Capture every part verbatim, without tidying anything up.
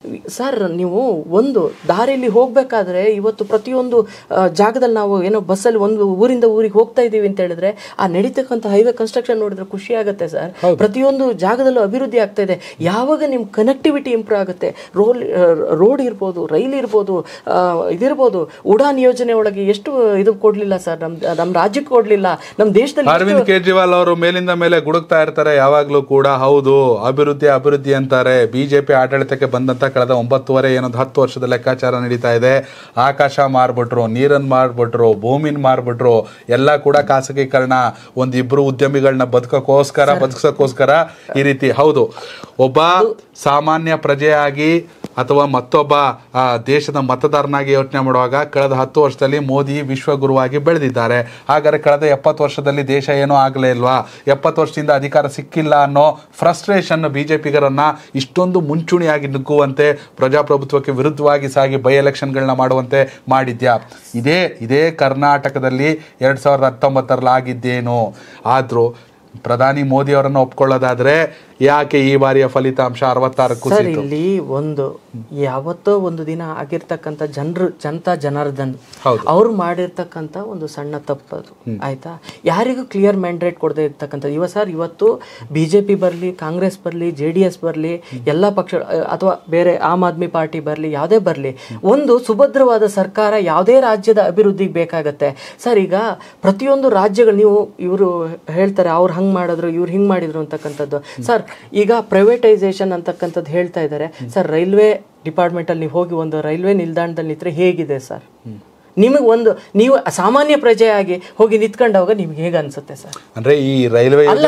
Sir ನೀವು ಒಂದು ದಾರಿಯಲ್ಲಿ ಹೋಗ್ಬೇಕಾದ್ರೆ ಇವತ್ತು ಪ್ರತಿಯೊಂದು ಜಾಗದಲ್ಲಿ ನಾವು ಏನೋ ಬಸ್ಸಲ್ಲಿ ಒಂದು ಊರಿಂದ ಊರಿಗೆ ಹೋಗ್ತಾ ಇದ್ದೀವಿ ಅಂತ ಹೇಳಿದ್ರೆ ಆ ನಡೀತಕ್ಕಂಥ ಹೈವೇ ಕನ್ಸ್ಟ್ರಕ್ಷನ್ ನೋಡಿದ್ರೆ ಖುಷಿ ಆಗುತ್ತೆ ಸರ್. ಪ್ರತಿಯೊಂದು ಜಾಗದಲ್ಲೂ ಅಭಿವೃದ್ಧಿ ಆಗ್ತಾ ಇದೆ. ಯಾವಾಗ ನಿಮ್ಮ ಕನೆಕ್ಟಿವಿಟಿ ಇಂಪ್ರೂವ್ ಆಗುತ್ತೆ, ರೋಲ್ ರೋಡ್ ಇರ್ಬೋದು, ರೈಲ್ ಇರ್ಬೋದು, ಇದಿರ್ಬೋದು, ಉಡಾನ್ ಯೋಜನೆ ಒಳಗೆ ಎಷ್ಟು ಇದು ಕೊಡ್ಲಿಲ್ಲ ಸರ್, ನಮ್ ನಮ್ಮ ರಾಜ್ಯಕ್ಕೆ ಕೊಡ್ಲಿಲ್ಲ, ನಮ್ಮ ದೇಶದಲ್ಲಿ. ಅರವಿಂದ್ ಕೇಜ್ರಿವಾಲ್ ಅವರು ಮೇಲಿಂದ ಮೇಲೆ ಗುಡುಕ್ತಾ ಇರ್ತಾರೆ ಯಾವಾಗ್ಲೂ ಕೂಡ. ಹೌದು, ಅಭಿವೃದ್ಧಿ ಅಭಿವೃದ್ಧಿ ಅಂತಾರೆ. ಬಿಜೆಪಿ ಆಡಳಿತಕ್ಕೆ ಬಂದಂತ ಕಳೆದ ಒಂಬತ್ತುವರೆ ಏನೊಂದು ಹತ್ತು ವರ್ಷದ ಲೆಕ್ಕಾಚಾರ ನಡೀತಾ ಇದೆ. ಆಕಾಶ ಮಾರ್ಬಿಟ್ರು, ನೀರನ್ ಮಾರ್ಬಿಟ್ರು, ಭೂಮಿನ ಮಾರ್ಬಿಟ್ರು, ಎಲ್ಲ ಕೂಡ ಖಾಸಗೀಕರಣ. ಒಂದಿಬ್ರು ಉದ್ಯಮಿಗಳನ್ನ ಬದುಕಕ್ಕೋಸ್ಕರ ಬದುಕಕ್ಕೋಸ್ಕರ ಈ ರೀತಿ. ಹೌದು, ಒಬ್ಬ ಸಾಮಾನ್ಯ ಪ್ರಜೆಯಾಗಿ ಅಥವಾ ಮತ್ತೊಬ್ಬ ದೇಶದ ಮತದಾರನಾಗಿ ಯೋಚನೆ ಮಾಡುವಾಗ ಕಳೆದ ಹತ್ತು ವರ್ಷದಲ್ಲಿ ಮೋದಿ ವಿಶ್ವಗುರುವಾಗಿ ಬೆಳೆದಿದ್ದಾರೆ. ಹಾಗಾದ್ರೆ ಕಳೆದ ಎಪ್ಪತ್ತು ವರ್ಷದಲ್ಲಿ ದೇಶ ಏನೂ ಆಗಲೇ ಇಲ್ವಾ? ಎಪ್ಪತ್ತು ವರ್ಷದಿಂದ ಅಧಿಕಾರ ಸಿಕ್ಕಿಲ್ಲ ಅನ್ನೋ ಫ್ರಸ್ಟ್ರೇಷನ್ ಬಿಜೆಪಿಗರನ್ನ ಇಷ್ಟೊಂದು ಮುಂಚೂಣಿಯಾಗಿ ನುಗ್ಗುವಂತೆ, ಪ್ರಜಾಪ್ರಭುತ್ವಕ್ಕೆ ವಿರುದ್ಧವಾಗಿ ಸಾಗಿ ಬೈ ಎಲೆಕ್ಷನ್ಗಳನ್ನ ಮಾಡುವಂತೆ ಮಾಡಿದ್ಯಾ? ಇದೇ ಇದೇ ಕರ್ನಾಟಕದಲ್ಲಿ ಎರಡ್ ಸಾವಿರದ ಹತ್ತೊಂಬತ್ತರಲ್ಲಿ ಆಗಿದ್ದೇನು? ಆದ್ರೂ ಪ್ರಧಾನಿ ಮೋದಿ ಅವರನ್ನು ಒಪ್ಕೊಳ್ಳೋದಾದ್ರೆ ಯಾಕೆ ಈ ಬಾರಿಯ ಫಲಿತಾಂಶ ಅರವತ್ತಾರಕ್ಕೂ ಸರ್? ಇಲ್ಲಿ ಒಂದು ಯಾವತ್ತೋ ಒಂದು ದಿನ ಆಗಿರ್ತಕ್ಕಂಥ ಜನರು ಜನತಾ ಜನಾರ್ದನ್ ಅವ್ರು ಮಾಡಿರ್ತಕ್ಕಂಥ ಒಂದು ಸಣ್ಣ ತಪ್ಪದು, ಆಯ್ತಾ? ಯಾರಿಗೂ ಕ್ಲಿಯರ್ ಮ್ಯಾಂಡೇಟ್ ಕೊಡದೆ ಇರ್ತಕ್ಕಂಥದ್ದು. ಇವ ಸರ್ ಇವತ್ತು ಬಿಜೆಪಿ ಬರಲಿ, ಕಾಂಗ್ರೆಸ್ ಬರಲಿ, ಜೆ ಡಿ ಎಸ್ ಬರಲಿ, ಎಲ್ಲ ಪಕ್ಷ ಅಥವಾ ಬೇರೆ ಆಮ್ ಆದ್ಮಿ ಪಾರ್ಟಿ ಬರಲಿ, ಯಾವುದೇ ಬರಲಿ, ಒಂದು ಸುಭದ್ರವಾದ ಸರ್ಕಾರ ಯಾವುದೇ ರಾಜ್ಯದ ಅಭಿವೃದ್ಧಿಗೆ ಬೇಕಾಗತ್ತೆ ಸರ್. ಈಗ ಪ್ರತಿಯೊಂದು ರಾಜ್ಯಗಳು ನೀವು ಇವರು ಹೇಳ್ತಾರೆ ಅವ್ರು ಹಂಗೆ ಮಾಡಿದ್ರು, ಇವ್ರು ಹಿಂಗೆ ಮಾಡಿದ್ರು ಅಂತಕ್ಕಂಥದ್ದು. ಸರ್ ಈಗ ಪ್ರೈವೇಟೈಸೇಷನ್ ಅಂತಕ್ಕಂಥದ್ದು ಹೇಳ್ತಾ ಇದ್ದಾರೆ ಸರ್. ರೈಲ್ವೆ ಡಿಪಾರ್ಟ್ಮೆಂಟ್ ಅಲ್ಲಿ ನೀವು ಹೋಗಿ ಒಂದು ರೈಲ್ವೆ ನಿಲ್ದಾಣದಲ್ಲಿ ನಿಂತ್ರೆ ಹೇಗಿದೆ ಸರ್? ನಿಮಗೆ ಒಂದು ನೀವು ಸಾಮಾನ್ಯ ಪ್ರಜೆಯಾಗಿ ಹೋಗಿ ನಿಂತ್ಕೊಂಡಾಗ ನಿಮ್ಗೆ ಹೇಗೆ ಅನ್ಸುತ್ತೆ ಸರ್? ಅಂದ್ರೆ ಈ ರೈಲ್ವೆ ಅಲ್ಲ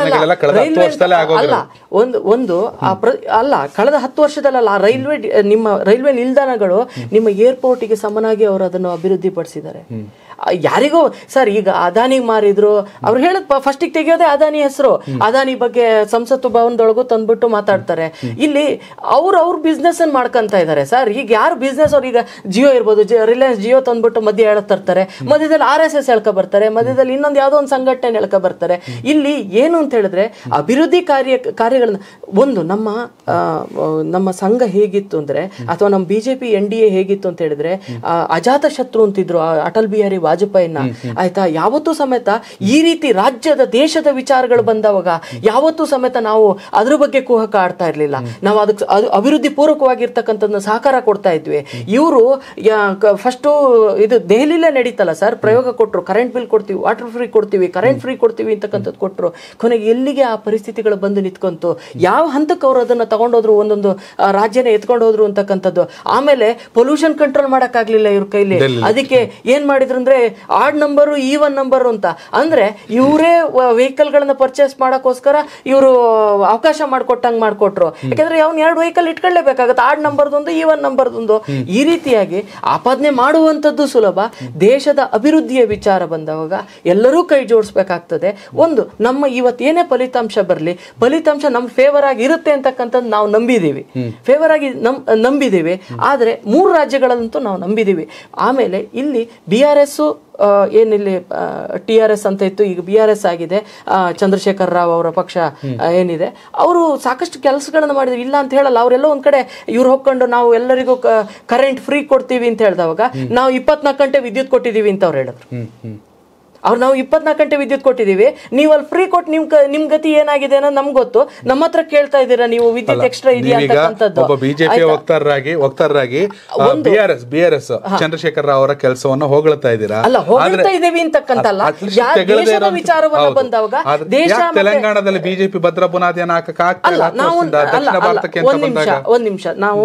ಒಂದು ಒಂದು ಅಲ್ಲ ಕಳೆದ ಹತ್ತು ವರ್ಷದಲ್ಲ ರೈಲ್ವೆ ನಿಮ್ಮ ರೈಲ್ವೆ ನಿಲ್ದಾಣಗಳು ನಿಮ್ಮ ಏರ್ಪೋರ್ಟಿಗೆ ಸಮನಾಗಿ ಅವರು ಅದನ್ನು ಅಭಿವೃದ್ಧಿ ಪಡಿಸಿದ್ದಾರೆ. ಯಾರಿಗೂ ಸರ್ ಈಗ ಅದಾನಿಗೆ ಮಾರಿದ್ರು, ಅವ್ರು ಹೇಳದ್ ಫಸ್ಟಿಗೆ ತೆಗಿಯೋದೇ ಅದಾನಿ ಹೆಸರು. ಅದಾನಿ ಬಗ್ಗೆ ಸಂಸತ್ತು ಭವನದೊಳಗೂ ತಂದ್ಬಿಟ್ಟು ಮಾತಾಡ್ತಾರೆ. ಇಲ್ಲಿ ಅವ್ರು ಅವ್ರ ಬಿಸ್ನೆಸ್ ಅನ್ನು ಮಾಡ್ಕೊಂತ ಇದ್ದಾರೆ ಸರ್. ಈಗ ಯಾರು ಬಿಸ್ನೆಸ್ ಅವ್ರು ಈಗ ಜಿಯೋ ಇರ್ಬೋದು, ರಿಲಯನ್ಸ್ ಜಿಯೋ ತಂದ್ಬಿಟ್ಟು ಮಧ್ಯೆ ಹೇಳಕ್ ತರ್ತಾರೆ, ಮಧ್ಯದಲ್ಲಿ ಆರ್ ಎಸ್ ಎಸ್ ಹೇಳ್ಕೊ ಬರ್ತಾರೆ, ಮಧ್ಯದಲ್ಲಿ ಇನ್ನೊಂದು ಯಾವುದೋ ಒಂದು ಸಂಘಟನೆ ಹೇಳ್ಕೊ ಬರ್ತಾರೆ. ಇಲ್ಲಿ ಏನು ಅಂತ ಹೇಳಿದ್ರೆ ಅಭಿವೃದ್ಧಿ ಕಾರ್ಯ ಕಾರ್ಯಗಳನ್ನ ಒಂದು ನಮ್ಮ ನಮ್ಮ ಸಂಘ ಹೇಗಿತ್ತು ಅಂದ್ರೆ, ಅಥವಾ ನಮ್ಮ ಬಿಜೆಪಿ ಎನ್ ಡಿ ಎ ಹೇಗಿತ್ತು ಅಂತ ಹೇಳಿದ್ರೆ, ಅಜಾತ ಶತ್ರು ಅಂತಿದ್ರು ಅಟಲ್ ಬಿಹಾರಿ ವಾಜಪೇಯಿನ, ಆಯ್ತಾ? ಯಾವತ್ತೂ ಸಮೇತ ಈ ರೀತಿ ರಾಜ್ಯದ ದೇಶದ ವಿಚಾರಗಳು ಬಂದವಾಗ ಯಾವತ್ತೂ ಸಮೇತ ನಾವು ಅದ್ರ ಬಗ್ಗೆ ಕುಹಕ ಆಡ್ತಾ ಇರ್ಲಿಲ್ಲ. ನಾವು ಅದಕ್ಕೆ ಅಭಿವೃದ್ಧಿ ಪೂರ್ವಕವಾಗಿರ್ತಕ್ಕಂಥದ್ದನ್ನ ಸಹಕಾರ ಕೊಡ್ತಾ ಇದ್ವಿ. ಇವರು ಫಸ್ಟು ಇದು ದೆಹಲಿಲೇ ನಡೀತಲ್ಲ ಸರ್, ಪ್ರಯೋಗ ಕೊಟ್ಟರು, ಕರೆಂಟ್ ಬಿಲ್ ಕೊಡ್ತೀವಿ, ವಾಟರ್ ಫ್ರೀ ಕೊಡ್ತೀವಿ, ಕರೆಂಟ್ ಫ್ರೀ ಕೊಡ್ತೀವಿ ಅಂತಕ್ಕಂಥದ್ದು ಕೊಟ್ಟರು. ಕೊನೆಗೆ ಎಲ್ಲಿಗೆ ಆ ಪರಿಸ್ಥಿತಿಗಳು ಬಂದು ನಿಂತ್ಕೊಂತು, ಯಾವ ಹಂತಕ್ಕೆ ಅವರು ಅದನ್ನ ತಗೊಂಡೋದ್ರು, ಒಂದೊಂದು ರಾಜ್ಯನೇ ಎತ್ಕೊಂಡು ಹೋದ್ರು ಅಂತಕ್ಕಂಥದ್ದು. ಆಮೇಲೆ ಪೊಲ್ಯೂಷನ್ ಕಂಟ್ರೋಲ್ ಮಾಡಕ್ಕಾಗ್ಲಿಲ್ಲ ಇವ್ರ ಕೈಲಿ. ಅದಕ್ಕೆ ಏನ್ ಮಾಡಿದ್ರು ಅಂದ್ರೆ ಆಡ್ ನಂಬರು ಈವನ್ ನಂಬರ್ ಅಂತ, ಅಂದ್ರೆ ಇವರೇ ವೆಹಿಕಲ್ ಗಳನ್ನ ಪರ್ಚೇಸ್ ಮಾಡಕ್ಕೋಸ್ಕರ ಇವರು ಅವಕಾಶ ಮಾಡ್ಕೊಟ್ಟಂಗ್ ಮಾಡ್ಕೊಟ್ರು. ಯಾಕಂದ್ರೆ ಅವ್ನು ಎರಡು ವೆಹಿಕಲ್ ಇಟ್ಕೊಳ್ಳೇಬೇಕಾಗತ್ತೆ, ಆಡ್ ನಂಬರ್ದೊಂದು ಈವನ್ ನಂಬರ್ದೊಂದು. ಈ ರೀತಿಯಾಗಿ ಆಪಾದನೆ ಮಾಡುವಂಥದ್ದು ಸುಲಭ. ದೇಶದ ಅಭಿವೃದ್ಧಿಯ ವಿಚಾರ ಬಂದವಾಗ ಎಲ್ಲರೂ ಕೈ ಜೋಡಿಸ್ಬೇಕಾಗ್ತದೆ. ಒಂದು ನಮ್ಮ ಇವತ್ತೇನೇ ಫಲಿತಾಂಶ ಬರಲಿ, ಫಲಿತಾಂಶ ನಮ್ ಫೇವರ್ ಆಗಿ ಇರುತ್ತೆ ಅಂತಕ್ಕಂಥದ್ದು ನಾವು ನಂಬಿದೀವಿ, ಫೇವರ್ ಆಗಿ ನಮ್ ನಂಬಿದೀವಿ ಆದ್ರೆ ಮೂರು ರಾಜ್ಯಗಳಂತೂ ನಾವು ನಂಬಿದೀವಿ. ಆಮೇಲೆ ಇಲ್ಲಿ ಬಿ ಆರ್ ಎಸ್ ಏನಿಲ್ಲಿ ಟಿ ಆರ್ ಎಸ್ ಅಂತ ಇತ್ತು, ಈಗ ಬಿ ಆರ್ ಎಸ್ ಆಗಿದೆ. ಚಂದ್ರಶೇಖರ್ ರಾವ್ ಅವರ ಪಕ್ಷ ಏನಿದೆ, ಅವರು ಸಾಕಷ್ಟು ಕೆಲಸಗಳನ್ನ ಮಾಡಿದ್ರು, ಇಲ್ಲ ಅಂತ ಹೇಳಲ್ಲ. ಅವರೆಲ್ಲ ಒಂದ್ ಕಡೆ ಇವ್ರು ಹೋಗ್ಕೊಂಡು ನಾವು ಎಲ್ಲರಿಗೂ ಕರೆಂಟ್ ಫ್ರೀ ಕೊಡ್ತೀವಿ ಅಂತ ಹೇಳಿದವಾಗ ನಾವು ಇಪ್ಪತ್ನಾಲ್ಕು ಗಂಟೆ ವಿದ್ಯುತ್ ಕೊಟ್ಟಿದೀವಿ ಅಂತ ಅವ್ರು ಹೇಳಿದ್ರು. ಅವ್ರು ನಾವು ಇಪ್ಪತ್ನಾಲ್ಕು ಗಂಟೆ ವಿದ್ಯುತ್ ಕೊಟ್ಟಿದೀವಿ, ನೀವು ಅಲ್ಲಿ ಫ್ರೀ ಕೊಟ್ಟು ನಿಮ್ ನಿಮ್ ಗತಿ ಏನಾಗಿದೆ ಅನ್ನೋದು ನಮ್ಗೆ ಗೊತ್ತು. ನಮ್ಮ ಹತ್ರ ಕೇಳ್ತಾ ಇದ್ದೀರಾ ನೀವು ವಿದ್ಯುತ್ ಎಕ್ಸ್ಟ್ರಾ ಇದೆಯಾ ಅಂತಕ್ಕಂಥದ್ದು. ಒಬ್ಬ ಬಿಜೆಪಿ ವಕ್ತಾರರಾಗಿ ವಕ್ತಾರರಾಗಿ ಬಿಆರ್ಎಸ್ ಬಿಆರ್ಎಸ್ ಚಂದ್ರಶೇಖರ್ ರಾವ್ ಅವರ ಕೆಲಸವನ್ನು ಹೊಗಳ್ತಾ ಇದ್ದೀರಾ? ಅಲ್ಲ, ಹೊಗಳ್ತಾ ಇದೀವಿ ಅಂತಕ್ಕಂತಲ್ಲ, ದೇಶದ ವಿಚಾರವನ್ನ ಬಂದಾಗ ದೇಶ ತೆಲಂಗಾಣದಲ್ಲಿ ಬಿಜೆಪಿ ಭದ್ರ ಬುನಾದಿಯನ್ನು ಹಾಕಲ್ಲ. ನಾವು ಒಂದ್ ನಿಮಿಷ ಒಂದ್ ನಿಮಿಷ ನಾವು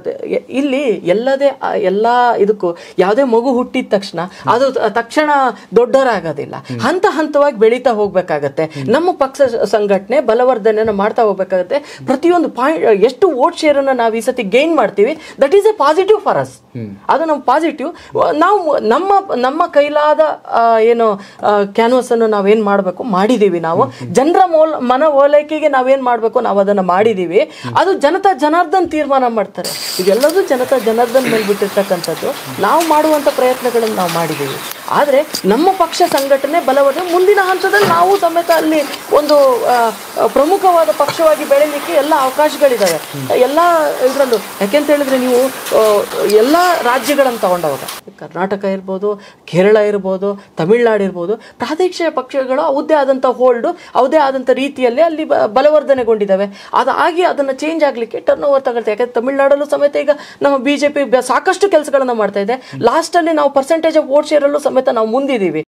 ಇಲ್ಲಿ ಎಲ್ಲದೇ ಎಲ್ಲಾ ಇದಕ್ಕೂ ಯಾವುದೇ ಮಗು ಹುಟ್ಟಿದ ತಕ್ಷಣ ಅದು ತಕ್ಷಣ ದೊಡ್ಡವರಾಗ ಆಗೋದಿಲ್ಲ. ಹಂತ ಹಂತವಾಗಿ ಬೆಳೀತಾ ಹೋಗ್ಬೇಕಾಗತ್ತೆ. ನಮ್ಮ ಪಕ್ಷ ಸಂಘಟನೆ ಬಲವರ್ಧನೆಯನ್ನು ಮಾಡ್ತಾ ಹೋಗ್ಬೇಕಾಗತ್ತೆ. ಪ್ರತಿಯೊಂದು ಪಾಯಿಂಟ್ ಎಷ್ಟು ವೋಟ್ ಶೇರ್ ಅನ್ನ ನಾವು ಈ ಸತಿ ಗೈನ್ ಮಾಡ್ತೀವಿ, that is a positive for us. ಅದು ನಮ್ಮ ಪಾಸಿಟಿವ್. ನಾವು ನಮ್ಮ ನಮ್ಮ ಕೈಲಾದ ಏನು ಕ್ಯಾನ್ವಸ್ ಅನ್ನು ನಾವೇನ್ ಮಾಡ್ಬೇಕು ಮಾಡಿದೀವಿ. ನಾವು ಜನರ ಮೋಲ್ ಮನ ಓಲೈಕೆಗೆ ನಾವೇನ್ ಮಾಡ್ಬೇಕು ನಾವು ಅದನ್ನ ಮಾಡಿದೀವಿ. ಅದು ಜನತಾ ಜನಾರ್ದನ್ ತೀರ್ಮಾನ ಮಾಡ್ತಾರೆ. ಇದೆಲ್ಲದೂ ಜನತಾ ಜನಾರ್ದನ್ ಮೇಲೆ ಬಿಟ್ಟಿರ್ತಕ್ಕಂಥದ್ದು. ನಾವು ಮಾಡುವಂತ ಪ್ರಯತ್ನಗಳನ್ನು ನಾವು ಮಾಡಿದೀವಿ. ಆದರೆ ನಮ್ಮ ಪಕ್ಷ ಸಂಘಟನೆ ಬಲವರ್ಧನೆ ಮುಂದಿನ ಹಂತದಲ್ಲಿ ನಾವು ಸಮೇತ ಅಲ್ಲಿ ಒಂದು ಪ್ರಮುಖವಾದ ಪಕ್ಷವಾಗಿ ಬೆಳೀಲಿಕ್ಕೆ ಎಲ್ಲ ಅವಕಾಶಗಳಿದ್ದಾವೆ ಎಲ್ಲ ಇದರಲ್ಲೂ. ಯಾಕೆಂತ ಹೇಳಿದ್ರೆ ನೀವು ಎಲ್ಲ ರಾಜ್ಯಗಳನ್ನು ತಗೊಂಡವಾಗ ಕರ್ನಾಟಕ ಇರ್ಬೋದು, ಕೇರಳ ಇರ್ಬೋದು, ತಮಿಳ್ನಾಡು ಇರ್ಬೋದು, ಪ್ರಾದೇಶಿಕ ಪಕ್ಷಗಳು ಅವದೇ ಆದಂಥ ಹೋಲ್ಡು ಅವದೇ ಆದಂಥ ರೀತಿಯಲ್ಲಿ ಅಲ್ಲಿ ಬಲವರ್ಧನೆಗೊಂಡಿದ್ದಾವೆ. ಅದಾಗಿ ಅದನ್ನು ಚೇಂಜ್ ಆಗಲಿಕ್ಕೆ ಟರ್ನ್ ಓವರ್ ತಗೊಳ್ತೇವೆ. ಯಾಕಂದ್ರೆ ತಮಿಳ್ನಾಡಲ್ಲೂ ಸಮೇತ ಈಗ ನಮ್ಮ ಬಿ ಜೆ ಪಿ ಸಾಕಷ್ಟು ಕೆಲಸಗಳನ್ನು ಮಾಡ್ತಾ ಇದೆ. ಲಾಸ್ಟಲ್ಲಿ ನಾವು ಪರ್ಸೆಂಟೇಜ್ ಆಫ್ ವೋಟ್ ಶೇರಲ್ಲೂ ಸಮೇತ ನಾವು ಮುಂದಿದ್ದೀವಿ.